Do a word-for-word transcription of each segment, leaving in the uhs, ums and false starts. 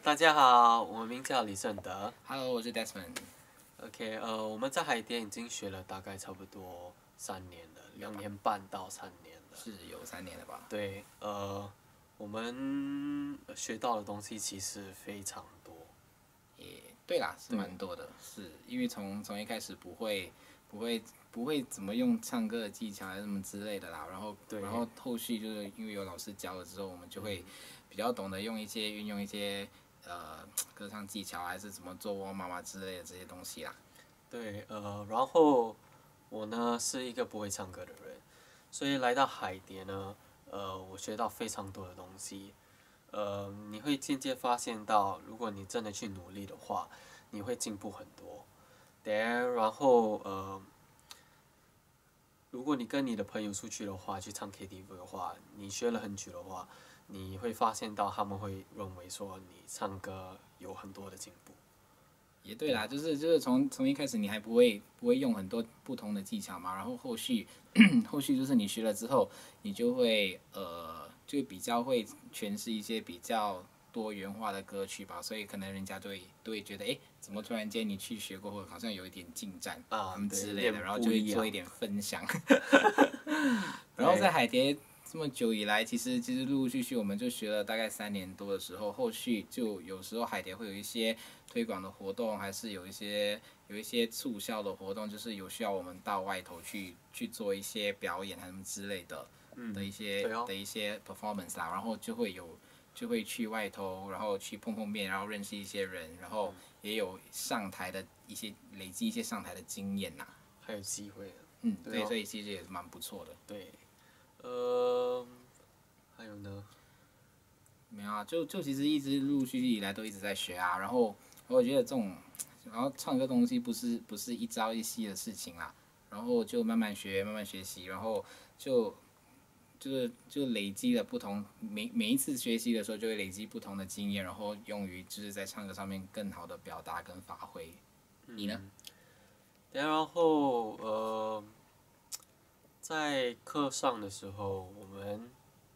大家好，我们名叫李胜德。 Hello，我是 Desmond。 OK，呃，我们在海淀已经学了大概差不多三年了，两年半到三年了。 是有三年了吧？ 对，呃，我们学到的东西其实非常多。 也对啦，是蛮多的。是因为从从一开始不会不会不会怎么用唱歌的技巧还是什么之类的啦，然后然后后续就是因为有老师教了之后，我们就会比较懂得用一些运用一些呃歌唱技巧还是怎么做窝妈妈之类的这些东西啦。 对，呃，然后我呢是一个不会唱歌的人，所以来到海蝶呢，呃，我学到非常多的东西。呃，你会渐渐发现到，如果你真的去努力的话，你会进步很多。Then，然后呃，如果你跟你的朋友出去的话，去唱 K T V 的话，你学了很久的话，你会发现到他们会认为说你唱歌有很多的进步。 也对啦，就是就是从从一开始你还不会不会用很多不同的技巧嘛，然后后续后续就是你学了之后，你就会呃就比较会诠释一些比较多元化的歌曲吧，所以可能人家都会都会觉得，哎，怎么突然间你去学过后好像有一点进展啊， 他们之类的，然后就会做一点分享。然后在海蝶这么久以来，其实其实陆陆续续我们就学了大概三年多的时候，后续就有时候海蝶会有一些推广的活动，还是有一些有一些促销的活动，就是有需要我们到外头去去做一些表演还是什么之类的、嗯、的一些、哦、的一些 performance 啦，然后就会有就会去外头，然后去碰碰面，然后认识一些人，然后也有上台的一些累积一些上台的经验呐， 还有机会。 嗯， 对、哦， 对，所以其实也是蛮不错的。 对。呃，还有呢？ 没有啊，就就其实一直陆陆续续以来都一直在学啊，然后我觉得这种，然后唱歌东西不是不是一朝一夕的事情啦，然后就慢慢学，慢慢学习，然后就就是就累积了不同每每一次学习的时候就会累积不同的经验，然后用于就是在唱歌上面更好的表达跟发挥。你呢？ 嗯、然后呃。在课上的时候，我们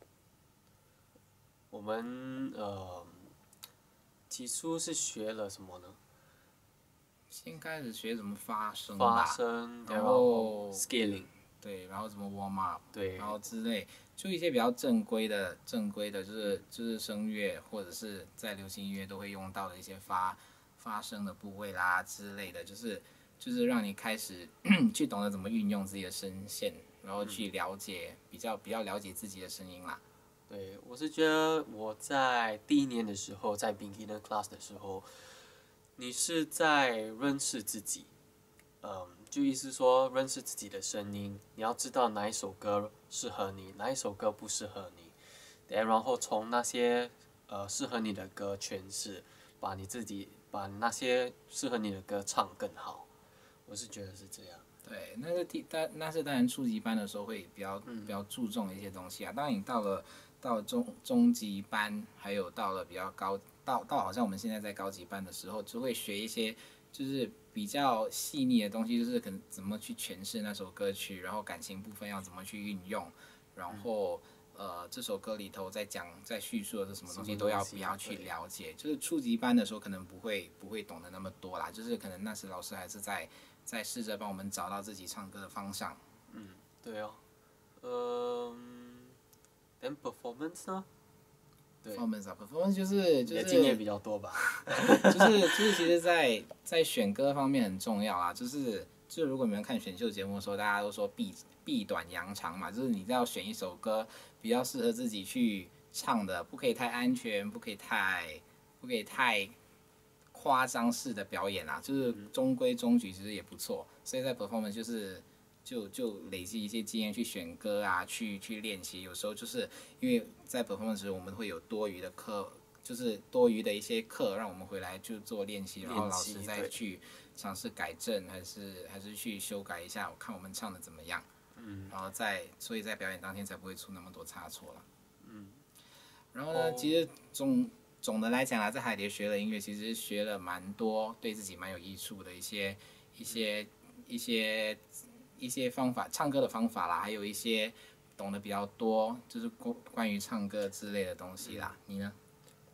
我们呃，起初是学了什么呢？ 先开始学怎么发声吧， 发声， 然后 scaling， 对，然后怎么 warm up， 对， 然后之类，就一些比较正规的、正规的，就是就是声乐或者是在流行音乐都会用到的一些发发声的部位啦之类的，就是就是让你开始去懂得怎么运用自己的声线。然后去了解，比较比较了解自己的声音啦。 对，我是觉得我在第一年的时候，在 beginner class 的时候，你是在认识自己，嗯，就意思说认识自己的声音，你要知道哪一首歌适合你，哪一首歌不适合你，然后从那些呃适合你的歌诠释，把你自己把那些适合你的歌唱更好，我是觉得是这样。 对，那是第但那是当然初级班的时候会比较、嗯、比较注重一些东西啊。当然你到了到了中中级班，还有到了比较高到到好像我们现在在高级班的时候，就会学一些就是比较细腻的东西，就是可能怎么去诠释那首歌曲，然后感情部分要怎么去运用，然后、嗯、呃这首歌里头在讲在叙述的是什么东西都要比较去了解。就是初级班的时候可能不会不会懂得那么多啦，就是可能那时老师还是在。在试着帮我们找到自己唱歌的方向。 嗯，对哦。嗯 ，then performance 呢？ 对 ，performance 啊 ，performance 就是就是。 你的经验比较多吧？ 就是就是其实在，在在选歌方面很重要啊。就是就如果你们看选秀节目的时候，大家都说避避短扬长嘛，就是你要选一首歌比较适合自己去唱的，不可以太安全，不可以太不可以太。夸张式的表演啊，就是中规中矩，其实也不错。所以在 performance 就是就就累积一些经验去选歌啊，去去练习。有时候就是因为在 performance 时我们会有多余的课，就是多余的一些课让我们回来就做练习，然后老师再去尝试改正，还是还是去修改一下，我看我们唱的怎么样。嗯，然后在所以在表演当天才不会出那么多差错了。嗯，然后呢，其实总。总的来讲啊，在海蝶学了音乐，其实学了蛮多对自己蛮有益处的一些一些一些一些方法，唱歌的方法啦，还有一些懂得比较多，就是关于唱歌之类的东西啦。你呢？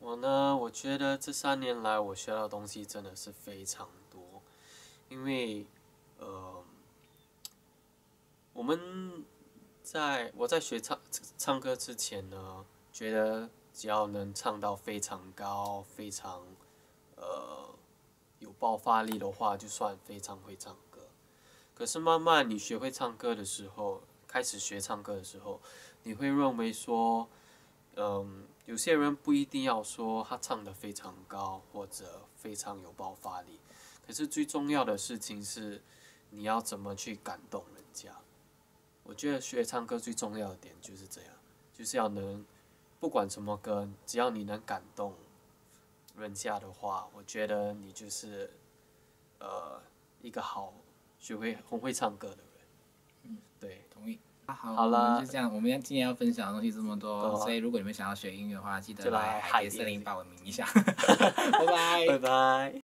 我呢，我觉得这三年来我学到的东西真的是非常多，因为，呃，我们在我在学唱唱歌之前呢，觉得只要能唱到非常高、非常呃有爆发力的话，就算非常会唱歌。可是慢慢你学会唱歌的时候，开始学唱歌的时候，你会认为说，嗯，有些人不一定要说他唱得非常高或者非常有爆发力，可是最重要的事情是你要怎么去感动人家。我觉得学唱歌最重要的点就是这样，就是要能不管什么歌，只要你能感动人家的话，我觉得你就是呃一个好学会很会唱歌的人。 嗯， 对， 同意。好， 好啦我们就这样。我们今天要分享的东西这么多， 哦所以如果你们想要学音乐的话，记得就来来海蝶海蝶森林报名一下。拜拜。 拜拜。